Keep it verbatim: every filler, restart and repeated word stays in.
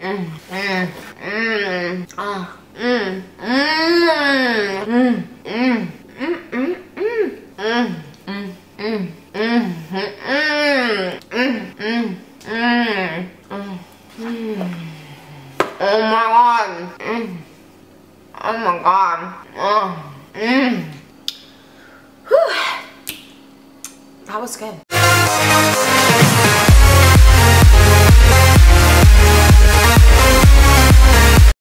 Mm, mm, mm, ah, mm, mm, mm, mm, mm, mm, mm, mm, mm, mm, mm, mm, mm, mm, mm. Oh my god. Mm. Oh my god. Oh. Mm. Whew. That was good.